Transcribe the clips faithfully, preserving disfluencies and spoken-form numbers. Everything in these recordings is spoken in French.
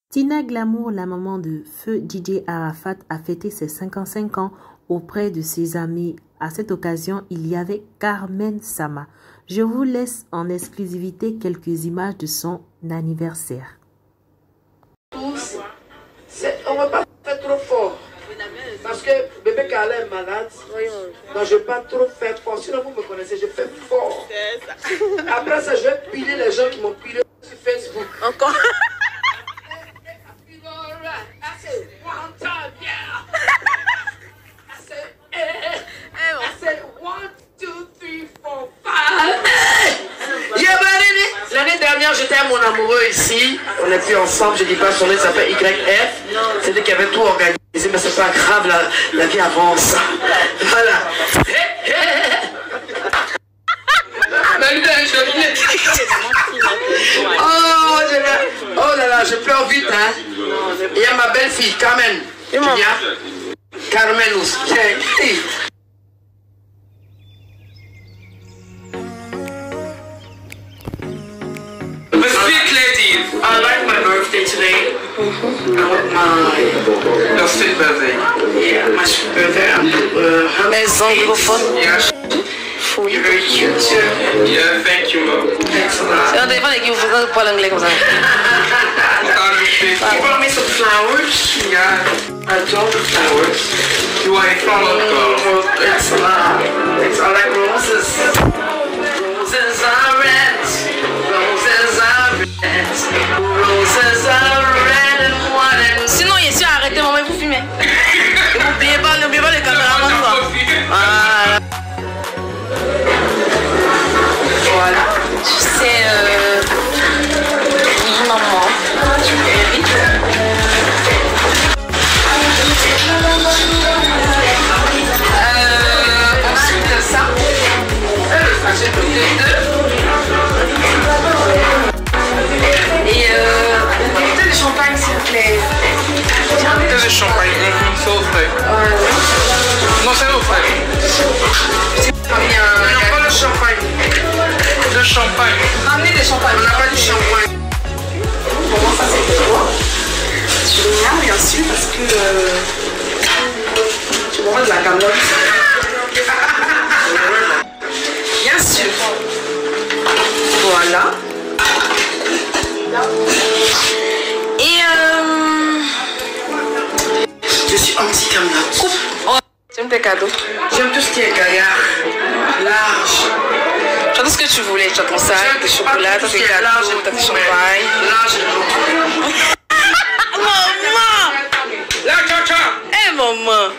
Tina Glamour, la maman de feu D J Arafat, a fêté ses cinquante-cinq ans auprès de ses amis. À cette occasion, il y avait Carmen Sama. Je vous laisse en exclusivité quelques images de son anniversaire. Tous, on ne va pas faire trop fort. Parce que bébé Carla est malade. Donc je ne vais pas trop faire fort. Sinon vous me connaissez, je fais fort. Après ça, je vais piler les gens qui m'ont pilé sur Facebook. Encore. L'année dernière, j'étais à mon amoureux ici. On était ensemble, je dis pas son nom, il s'appelle Y F. C'est lui qui avait tout organisé, mais c'est pas grave, la, la vie avance. Voilà. Oh, je oh là là, je pleure vite, hein. Il y a ma belle-fille, Carmen. Tu viens? Carmen aussi. I like my birthday today. Mm-hmm. I want my... Your sweet birthday. Yeah, my sweet birthday. Uh, Elles anglophones. Yeah. You're very cute too. Yeah, thank you, Mom. Thanks a lot. C'est un téléphone avec qui vous faites parler anglais comme ça. You brought me some flowers. Yeah, I adore the flowers. You want a flower? Mm, thanks a lot. Thanks. I like roses. Roses are red. Roses are red. Roses are red and white. Sinon, il est sûr, arrêtez, maman, vous fumez. Et n'oubliez pas, n'oubliez pas les caméramans, quoi. Voilà. Voilà. C'est euh... oui, maman. Tu mérites. Euh, ensuite de ça, j'ai pris les deux. Et euh, une bouteille de champagne, s'il vous plaît. Une bouteille de champagne, c'est au frais. Ouais. Non, c'est au frais. C'est pas bien. Non, pas le champagne. De champagne. Ramenez des champagnes. On n'a pas du champagne. Pour moi, ça c'est quoi? Je l'ignore bien sûr parce que euh, tu m'envoies de la camelote. Bien sûr. Voilà. Et euh... Je suis anti-camelote. oh, j'aime tes cadeaux. J'aime tout ce qui est gaillard, large. Tu as tout ce que tu voulais. Tu as ton sac, tes chocolats, t'as tes cadeaux, t'as tes champagnes. Large. Maman! La caca! Eh maman!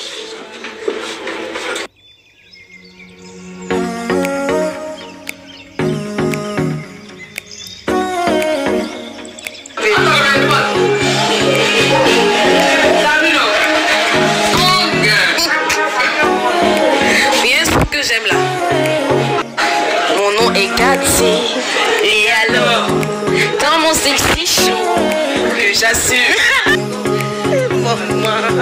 Bien ce que j'aime là. Mon nom est Cathy. Et alors, dans mon sexy show, que j'assume. Maman.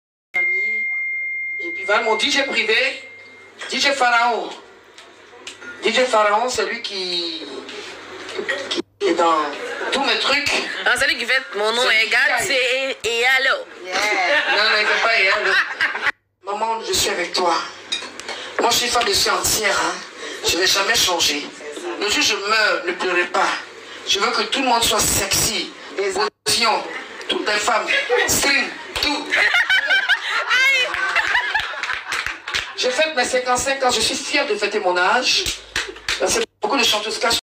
Mon D J privé, D J Pharaon. D J Pharaon, c'est lui qui, qui est dans tous mes trucs. Ah, c'est lui qui fait mon nom est Gatsi et, et allô. Yeah. Non, non, il ne fait pas et allô. Maman, je suis avec toi. Moi, je suis femme de suis entière. Hein. Je ne vais jamais changer. Le jour où je meurs, ne pleurez pas. Je veux que tout le monde soit sexy. Position, toutes les femmes, string, tout. Je fête mes cinquante-cinq ans, je suis fière de fêter mon âge. Parce que beaucoup de chanteuses cachent